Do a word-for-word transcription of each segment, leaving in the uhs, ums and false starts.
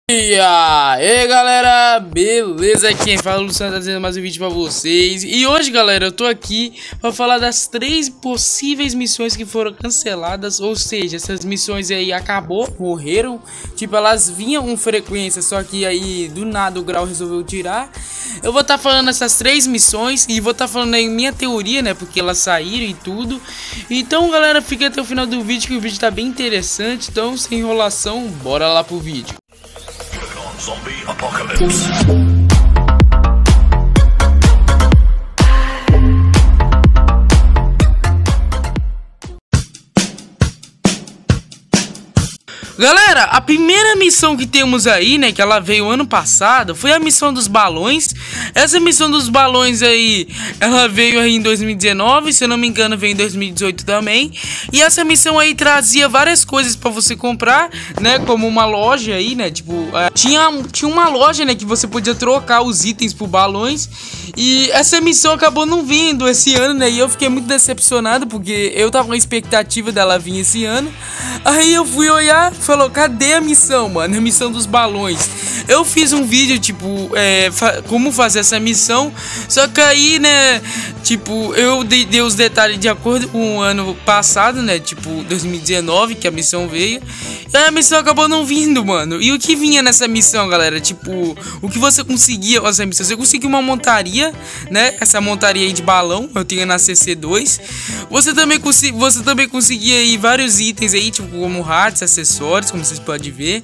E aí galera, beleza? Quem fala é o Luciano, tá trazendo mais um vídeo pra vocês. E hoje galera, eu tô aqui pra falar das três possíveis missões que foram canceladas. Ou seja, essas missões aí acabou, morreram. Tipo, elas vinham com frequência, só que aí do nada o Grau resolveu tirar. Eu vou estar tá falando essas três missões e vou estar tá falando aí minha teoria, né? Porque elas saíram e tudo. Então galera, fica até o final do vídeo que o vídeo tá bem interessante. Então sem enrolação, bora lá pro vídeo. Zombie apocalypse. Galera, a primeira missão que temos aí, né, que ela veio ano passado, foi a missão dos balões. Essa missão dos balões aí, ela veio aí em dois mil e dezenove, se eu não me engano veio em dois mil e dezoito também. E essa missão aí trazia várias coisas pra você comprar, né, como uma loja aí, né, tipo, é, tinha, tinha uma loja, né, que você podia trocar os itens por balões. E essa missão acabou não vindo esse ano, né, e eu fiquei muito decepcionado, porque eu tava com a expectativa dela vir esse ano. Aí eu fui olhar, falou, cadê a missão, mano? A missão dos balões. Eu fiz um vídeo, tipo, é, fa como fazer essa missão. Só que aí, né, tipo, eu dei, dei os detalhes de acordo com o ano passado, né, tipo, dois mil e dezenove, que a missão veio. E aí a missão acabou não vindo, mano. E o que vinha nessa missão, galera? Tipo, o que você conseguia com essa missão? Você conseguia uma montaria, né, essa montaria aí de balão, eu tinha na C C dois. Você também, você também conseguia aí vários itens aí, tipo, como hats, acessórios, como vocês podem ver.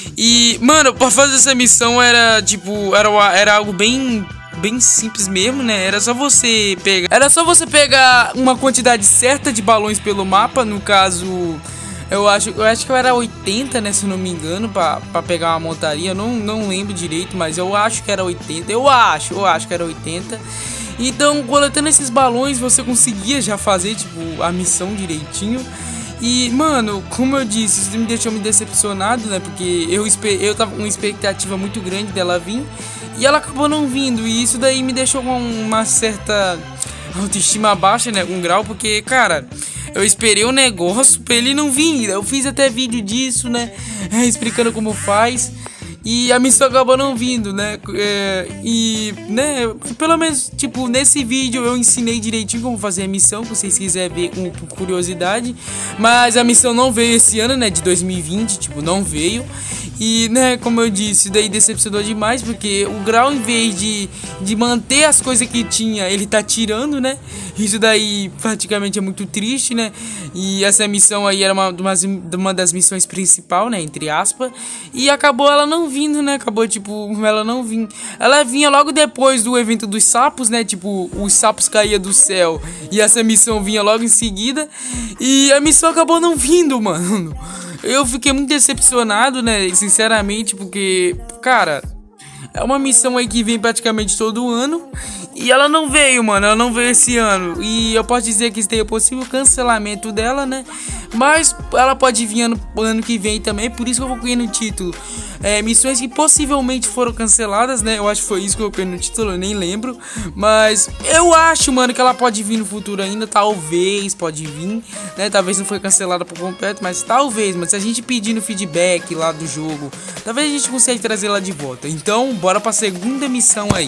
E, mano, pra fazer essa missão era, tipo, era, era algo bem... bem simples mesmo, né? Era só você pegar Era só você pegar uma quantidade certa de balões pelo mapa. No caso, eu acho, eu acho que era oitenta, né? Se eu não me engano, pra, pra pegar uma montaria. Eu não, não lembro direito, mas eu acho que era oitenta. Eu acho, eu acho que era oitenta. Então, coletando esses balões, você conseguia já fazer, tipo, a missão direitinho. E, mano, como eu disse, isso me deixou me decepcionado, né? Porque eu, eu tava com uma expectativa muito grande dela vir e ela acabou não vindo. E isso daí me deixou com uma certa autoestima baixa, né? Com um grau, porque, cara, eu esperei um negócio pra ele não vir. Eu fiz até vídeo disso, né? Explicando como faz. E a missão acabou não vindo, né? É, e, né, pelo menos, tipo, nesse vídeo eu ensinei direitinho como fazer a missão, se vocês quiserem ver com, com curiosidade. Mas a missão não veio esse ano, né, de dois mil e vinte, tipo, não veio. E, né, como eu disse, daí decepcionou demais, porque o Grau, em vez de, de manter as coisas que tinha, ele tá tirando, né? Isso daí praticamente é muito triste, né? E essa missão aí era uma, uma, uma das missões principais, né, entre aspas. E acabou ela não vindo, né? Acabou, tipo, ela não vinha. Ela vinha logo depois do evento dos sapos, né? Tipo, os sapos caíam do céu e essa missão vinha logo em seguida. E a missão acabou não vindo, mano. Eu fiquei muito decepcionado, né? Sinceramente, porque, cara, é uma missão aí que vem praticamente todo ano. E ela não veio, mano, ela não veio esse ano. E eu posso dizer que tem o possível cancelamento dela, né? Mas ela pode vir ano, ano que vem também. Por isso que eu vou colocar no título é, missões que possivelmente foram canceladas, né? Eu acho que foi isso que eu coloquei no título, eu nem lembro. Mas eu acho, mano, que ela pode vir no futuro ainda. Talvez, pode vir, né? Talvez não foi cancelada por completo, mas talvez. Mas se a gente pedir no feedback lá do jogo, talvez a gente consiga trazer ela de volta. Então, bora pra segunda missão aí.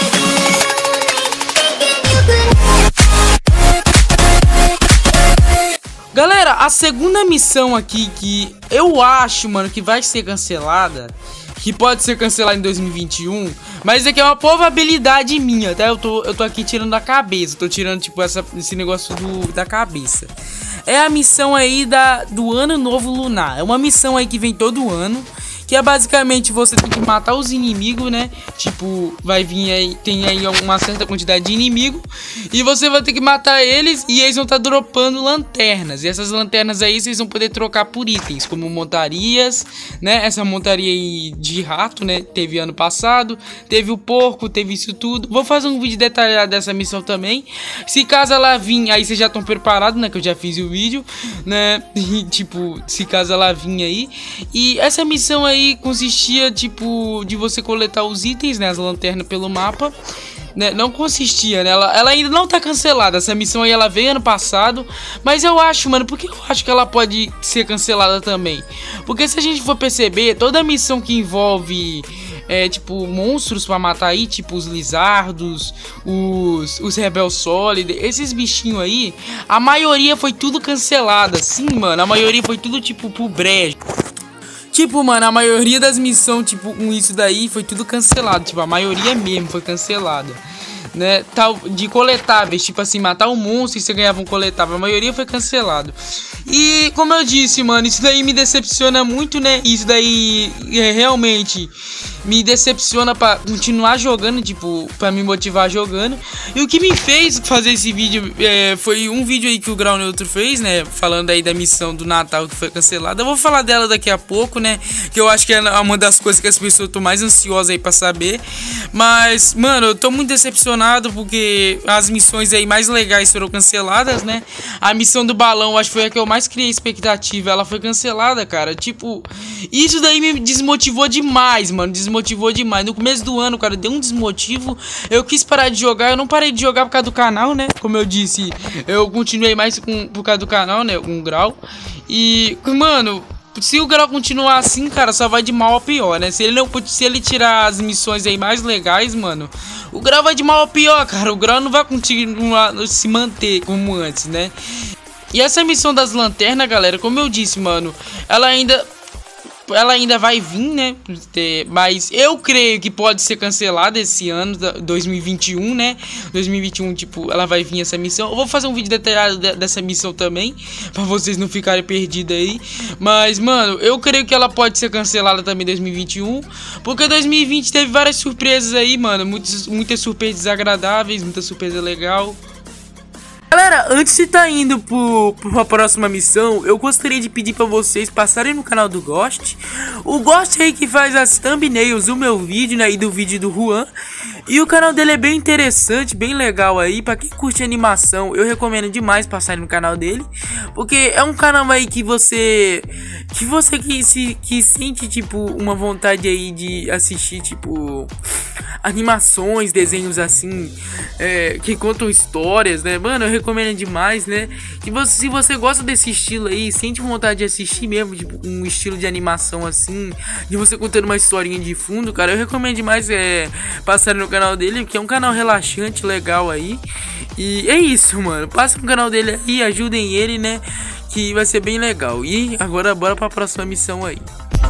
Galera, a segunda missão aqui que eu acho, mano, que vai ser cancelada, que pode ser cancelada em dois mil e vinte e um, mas aqui é uma probabilidade minha, tá? Eu tô, eu tô aqui tirando da cabeça, tô tirando, tipo, essa, esse negócio do, da cabeça. É a missão aí da, do Ano Novo Lunar. É uma missão aí que vem todo ano, que é basicamente você tem que matar os inimigos, né? Tipo, vai vir aí, tem aí uma certa quantidade de inimigo e você vai ter que matar eles e eles vão estar tá dropando lanternas. E essas lanternas aí vocês vão poder trocar por itens, como montarias, né? Essa montaria aí de rato, né? Teve ano passado, teve o porco, teve isso tudo. Vou fazer um vídeo detalhado dessa missão também. Se caso ela vir, aí vocês já estão preparados, né? Que eu já fiz o vídeo, né? E, tipo, se caso ela vir aí. E essa missão aí consistia, tipo, de você coletar os itens, né, as lanternas pelo mapa. né, não consistia, né? Ela, ela ainda não tá cancelada. Essa missão aí ela veio ano passado. Mas eu acho, mano, porque eu acho que ela pode ser cancelada também. Porque se a gente for perceber, toda missão que envolve é, tipo, monstros pra matar aí, tipo os lizardos, os, os Rebel Solid, esses bichinhos aí, a maioria foi tudo cancelada. Sim, mano, a maioria foi tudo tipo pro brejo. Tipo, mano, a maioria das missões, tipo, com isso daí foi tudo cancelado. Tipo, a maioria mesmo foi cancelada, né? Tal, de coletáveis, tipo assim, matar um monstro e você ganhava um coletável. A maioria foi cancelado. E, como eu disse, mano, isso daí me decepciona muito, né? Isso daí é, realmente me decepciona pra continuar jogando, tipo, pra me motivar jogando. E o que me fez fazer esse vídeo é, foi um vídeo aí que o Grau Neutro fez, né? Falando aí da missão do Natal que foi cancelada. Eu vou falar dela daqui a pouco, né? Que eu acho que é uma das coisas que as pessoas estão mais ansiosas aí pra saber. Mas, mano, eu tô muito decepcionado porque as missões aí mais legais foram canceladas, né? A missão do balão, acho que foi a que eu mais criei expectativa. Ela foi cancelada, cara. Tipo, isso daí me desmotivou demais, mano. Desmotivou demais. No começo do ano, cara, deu um desmotivo. Eu quis parar de jogar. Eu não parei de jogar por causa do canal, né? Como eu disse, eu continuei mais com, por causa do canal, né? Com o Grau. E, mano, se o Grau continuar assim, cara, só vai de mal a pior, né? Se ele não se ele tirar as missões aí mais legais, mano, o Grau vai de mal a pior, cara. O Grau não vai continuar se manter como antes, né? E essa missão das lanternas, galera, como eu disse, mano, ela ainda ela ainda vai vir, né? Mas eu creio que pode ser cancelada esse ano, dois mil e vinte e um, né? dois mil e vinte e um, tipo, ela vai vir essa missão. Eu vou fazer um vídeo detalhado dessa missão também, pra vocês não ficarem perdidos aí. Mas, mano, eu creio que ela pode ser cancelada também em dois mil e vinte e um, porque dois mil e vinte teve várias surpresas aí, mano. Muitas, muitas surpresas desagradáveis, muita surpresa legal. Galera, antes de estar tá indo para a próxima missão, eu gostaria de pedir para vocês passarem no canal do Ghost. O Ghost aí que faz as thumbnails do meu vídeo, né, e do vídeo do Juan. E o canal dele é bem interessante, bem legal aí. Pra quem curte animação, eu recomendo demais passar no canal dele, porque é um canal aí que você que você que se que sente tipo uma vontade aí de assistir tipo animações, desenhos assim, é, que contam histórias, né? Mano, eu recomendo demais, né? Que você, se você gosta desse estilo aí, sente vontade de assistir mesmo, tipo um estilo de animação assim, de você contando uma historinha de fundo, cara, eu recomendo demais é passar no canal dele, que é um canal relaxante, legal aí. E é isso, mano. Passa no canal dele aí, ajudem ele, né? Que vai ser bem legal. E agora bora pra próxima missão aí.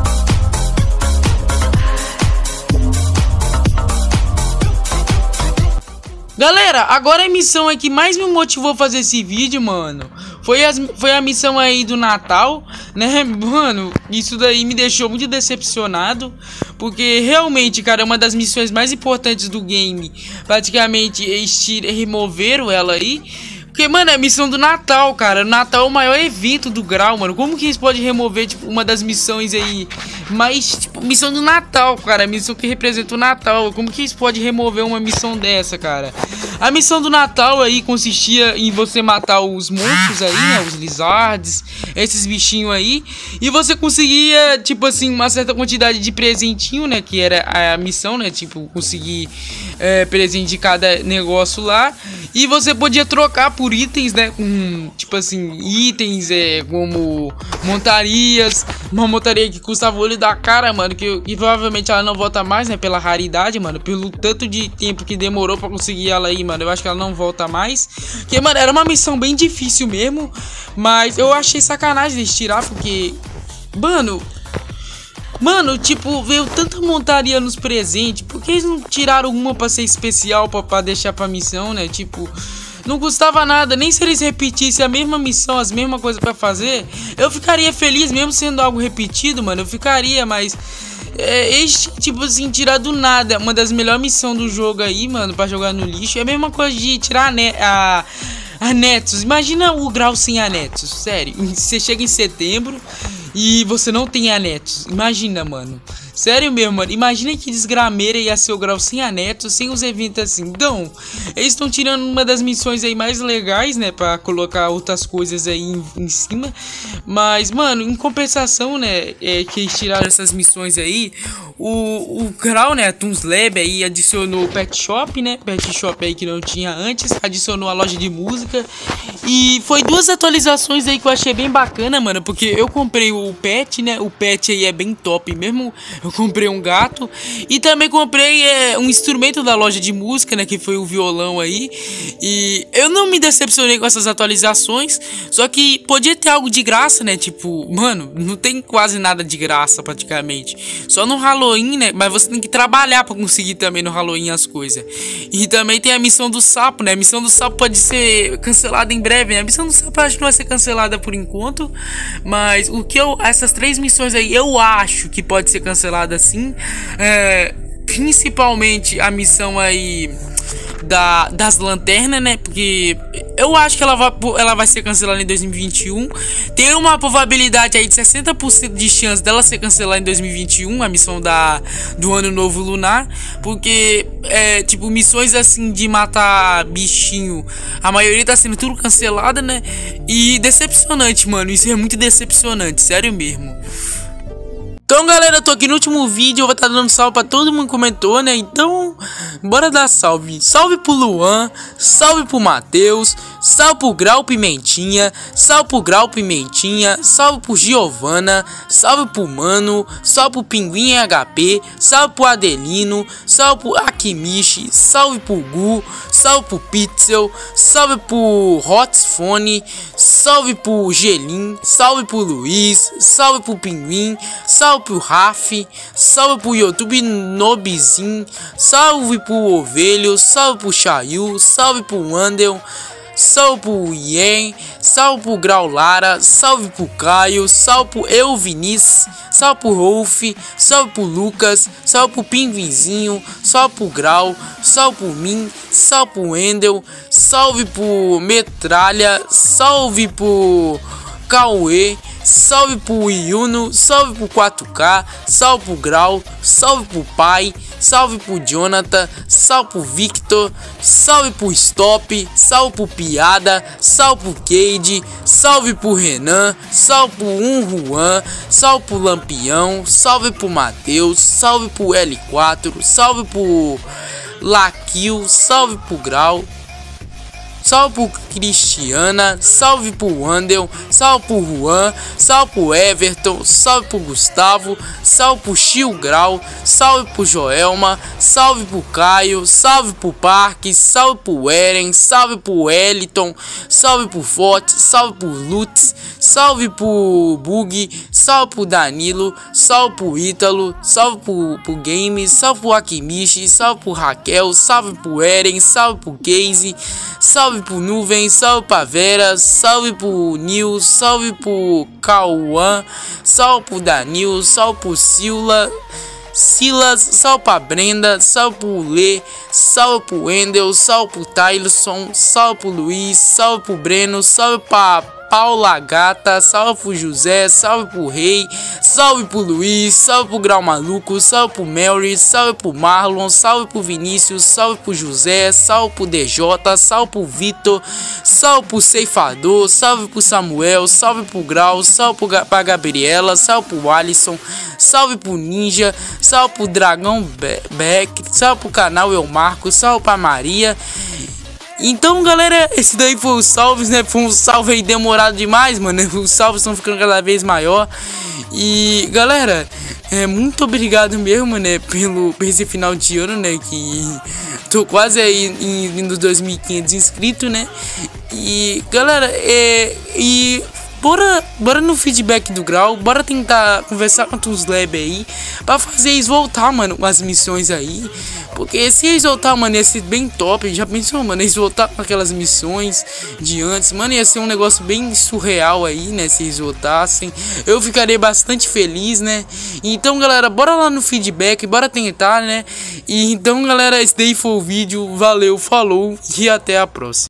Galera, agora a missão aí que mais me motivou a fazer esse vídeo, mano, foi, as, foi a missão aí do Natal, né, mano? Isso daí me deixou muito decepcionado, porque realmente, cara, é uma das missões mais importantes do game. Praticamente, eles removeram ela aí. Porque, mano, é a missão do Natal, cara. O Natal é o maior evento do Grau, mano. Como que eles podem remover, tipo, uma das missões aí? Mas, tipo, missão do Natal, cara. A missão que representa o Natal. Como que eles podem remover uma missão dessa, cara? A missão do Natal aí consistia em você matar os monstros aí, né? Os lizards, esses bichinhos aí. E você conseguia, tipo assim, uma certa quantidade de presentinho, né? Que era a missão, né? Tipo, conseguir é, presente de cada negócio lá. E você podia trocar por itens, né? Com, tipo assim, itens é, como montarias. Uma montaria que custava o olho da cara, mano. Que, que provavelmente ela não volta mais, né? Pela raridade, mano. Pelo tanto de tempo que demorou pra conseguir ela aí, mano. Eu acho que ela não volta mais. Porque, mano, era uma missão bem difícil mesmo. Mas eu achei sacanagem eles tirar, porque... Mano... Mano, tipo, veio tanta montaria nos presentes. Por que eles não tiraram uma pra ser especial, pra, pra deixar pra missão, né? Tipo, não custava nada. Nem se eles repetissem a mesma missão, as mesmas coisas pra fazer, eu ficaria feliz, mesmo sendo algo repetido, mano. Eu ficaria, mas... É, eles, tipo assim, tirar do nada uma das melhores missões do jogo aí, mano, pra jogar no lixo. É a mesma coisa de tirar a... Ne a A Nexus, imagina o Grau sem a Nexus, sério. Você chega em setembro e você não tem a Nexus. Imagina, mano. Sério mesmo, mano. Imagina que desgrameira ia ser o Grau sem a Neto, sem os eventos assim. Então, eles estão tirando uma das missões aí mais legais, né? Pra colocar outras coisas aí em, em cima. Mas, mano, em compensação, né? É que eles tiraram essas missões aí. O, o Grau, né? Toons Lab aí adicionou o Pet Shop, né? Pet Shop aí que não tinha antes. Adicionou a loja de música. E foi duas atualizações aí que eu achei bem bacana, mano. Porque eu comprei o Pet, né? O Pet aí é bem top mesmo. Eu comprei um gato. E também comprei é, um instrumento da loja de música, né? Que foi o violão aí. E eu não me decepcionei com essas atualizações. Só que podia ter algo de graça, né? Tipo, mano, não tem quase nada de graça praticamente. Só no Halloween, né? Mas você tem que trabalhar pra conseguir também no Halloween as coisas. E também tem a missão do sapo, né? A missão do sapo pode ser cancelada em breve, né? A missão do sapo acho que não vai ser cancelada por enquanto. Mas o que eu... Essas três missões aí eu acho que pode ser cancelada sim. É... Principalmente a missão aí... Da, das lanternas, né? Porque eu acho que ela vai, ela vai ser cancelada em dois mil e vinte e um. Tem uma probabilidade aí de sessenta por cento de chance dela ser cancelada em dois mil e vinte e um. A missão da, do Ano Novo Lunar. Porque, é, tipo, missões assim de matar bichinho, a maioria tá sendo tudo cancelada, né? E decepcionante, mano. Isso é muito decepcionante, sério mesmo. Então, galera, eu tô aqui no último vídeo, eu vou estar tá dando salve pra todo mundo que comentou, né? Então, bora dar salve. Salve pro Luan, salve pro Matheus, salve pro Grau Pimentinha, salve pro Grau Pimentinha, salve pro Giovana, salve pro Mano, salve pro Pinguim H P, salve pro Adelino, salve pro Akimichi, salve pro Gu, salve pro Pixel, salve pro Hotfone, salve pro Gelin, salve pro Luiz, salve pro Pinguim, salve pro Raf, salve pro YouTube Nobizin, salve pro Ovelho, salve pro Chayu, salve pro Wandel, salve pro Ien, salve pro Grau Lara, salve pro Caio, salve pro Eu Vinícius, salve pro Rolf, salve pro Lucas, salve pro Pinguinzinho, salve pro Grau, salve pro Min, salve pro Wendel, salve pro Metralha, salve pro Cauê, salve pro Yuno, salve pro quatro K, salve pro Grau, salve pro Pai, salve pro Jonathan, salve pro Victor, salve pro Stop, salve pro Piada, salve pro Cade, salve pro Renan, salve pro um Juan, salve pro Lampião, salve pro Matheus, salve pro L quatro, salve pro Laquil, salve pro Grau, salve pro Cristiana, salve pro Wandel, salve pro Juan, salve pro Everton, salve pro Gustavo, salve pro Chil Grau, salve pro Joelma, salve pro Caio, salve pro Parque, salve pro Eren, salve pro Wellington, salve pro Forte, salve pro Lutz, salve pro Bug, salve pro Danilo, salve pro Ítalo, salve pro, pro Games, salve pro Akimichi, salve pro Raquel, salve pro Eren, salve pro Casey, salve pro Nuvem, salve pra Vera, salve pro Nil, salve pro Cauã, salve pro Danil, salve pro Sila, Silas, salve pra Brenda, salve pro Lê, salve pro Wendel, salve pro Tylerson, salve pro Luiz, salve pro Breno, salve pra Paula Gata, salve pro José, salve pro Rei, salve pro Luiz, salve pro Grau Maluco, salve pro Mary, salve pro Marlon, salve pro Vinícius, salve pro José, salve pro D J, salve pro Vitor, salve pro Ceifador, salve pro Samuel, salve pro Grau, salve pro, pra Gabriela, salve pro Alisson, salve pro Ninja, salve pro Dragão Beck, salve pro canal Eu Marco, salve pra Maria. Então, galera, esse daí foi os salves, né? Foi um salve aí demorado demais, mano. Os salves estão ficando cada vez maior. E, galera, é, muito obrigado mesmo, né? Pelo, por esse final de ano, né? Que tô quase aí em, nos dois mil e quinhentos inscritos, né? E, galera, é... E... Bora, bora no feedback do Grau, bora tentar conversar com os Lab aí, pra fazer eles voltar, mano, com as missões aí. Porque se eles voltar, mano, ia ser bem top. Já pensou, mano, eles voltar com aquelas missões de antes, mano, ia ser um negócio bem surreal aí, né, se eles voltassem. Eu ficaria bastante feliz, né. Então, galera, bora lá no feedback, bora tentar, né. E então, galera, esse daí foi o vídeo, valeu, falou e até a próxima.